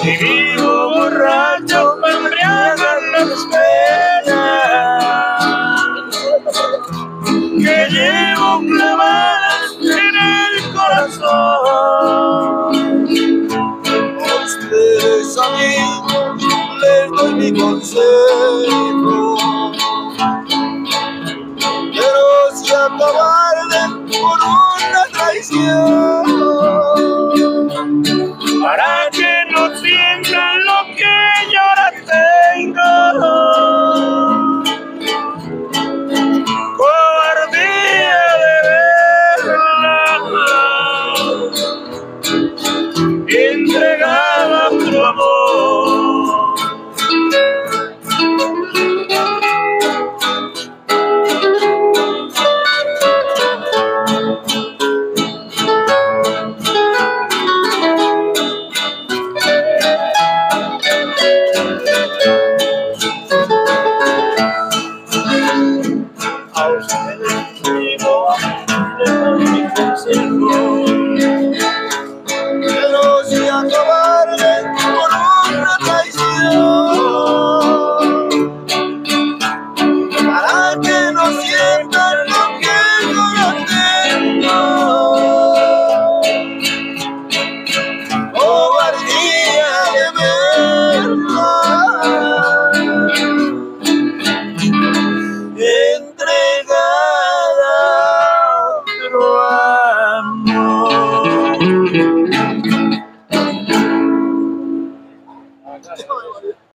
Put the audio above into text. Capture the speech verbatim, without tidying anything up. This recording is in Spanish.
Si vivo borracho me embriagan las penas que llevo clavadas en el corazón. A ustedes, amigos, les doy mi consejo, pero si acabarme por una traición, para que no sientan lo que yo ahora tengo. Cobardía de verla entregada a tu amor. A ustedes digo, les doy mi consejo, pero si acabarme